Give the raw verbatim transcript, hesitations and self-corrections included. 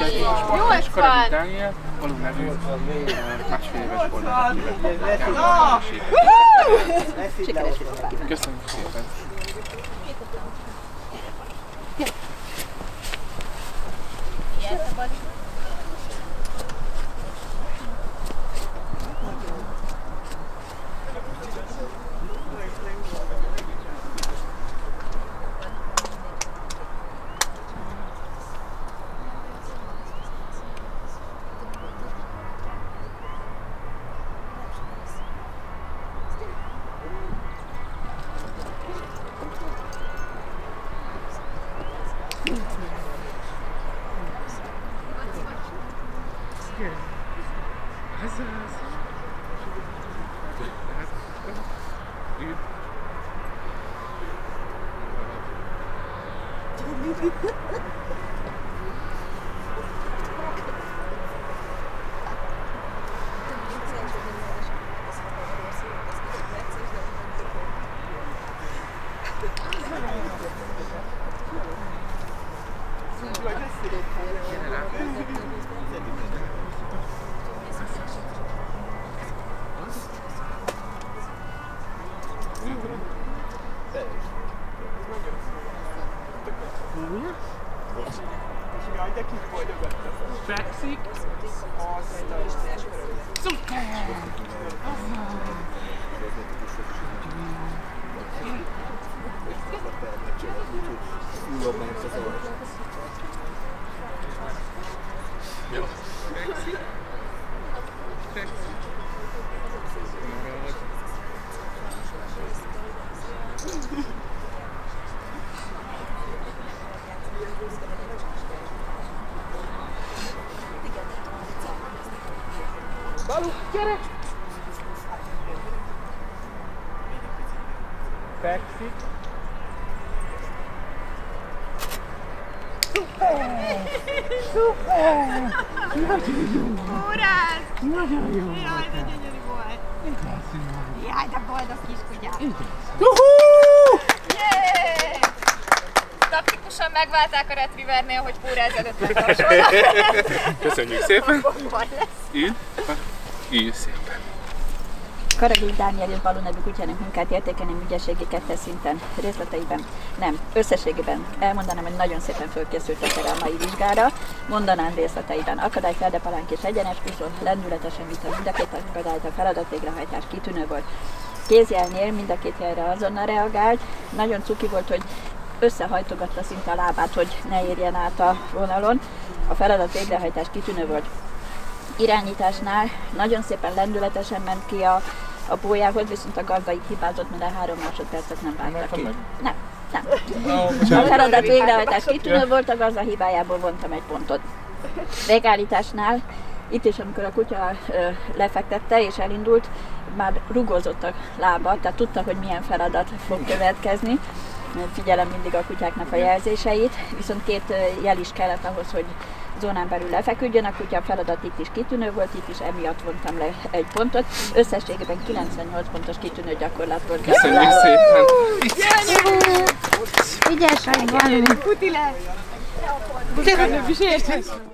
és Karadi Dániel, Balú nevű másfél éves boldog, akivel köszönjük szépen! Fekszik. Szuper! Jó. Fekszik. Fekszik. Balú, gyere! Fekszik. Szuper! Szuper! Nagyon jó! Óráz! Nagyon jó! Jaj, de gyönyörű volt! Jaj, de boldog kiskutyám! Juhú! Jéééé! Taktikusan megválták a Retrievernél, hogy Póráz előtt megtarsolnak. Köszönjük szépen! Akkor lesz. Ülj! Ülj szépen! Karadi Dániel és Balú nevű kutyának munkát értékelni ügyességi kettes szinten, részleteiben nem, összességében elmondanám, hogy nagyon szépen fölkészültek erre a mai vizsgára, mondanám részleteiben akadály, feldepalánk és egyenes piszon, lendületesen vitte mind a két akadályt, a feladat végrehajtás kitűnő volt. Kézjelnél mind a két helyre azonnal reagált, nagyon cuki volt, hogy összehajtogatta szinte a lábát, hogy ne érjen át a vonalon, a feladat végrehajtás kitűnő volt. Irányításnál nagyon szépen lendületesen ment ki a, a pólyához, viszont a gazda itt hibázott, mert a három másodpercet nem vágta ki. Nem, nem. A feladat végrehajtás kitűnő volt, a gazda hibájából vontam egy pontot. Végállításnál, itt is, amikor a kutya ö, lefektette és elindult, már rugózott a lába, tehát tudta, hogy milyen feladat fog következni. Figyelem mindig a kutyáknak a jelzéseit, viszont két jel is kellett ahhoz, hogy zónán belül lefeküdjön, a kutya feladat itt is kitűnő volt, itt is emiatt vontam le egy pontot. Összességében kilencvennyolc pontos kitűnő gyakorlat volt. Köszönjük szépen! Gyönyörű! Ügyes vagy, Balú! Puti lesz!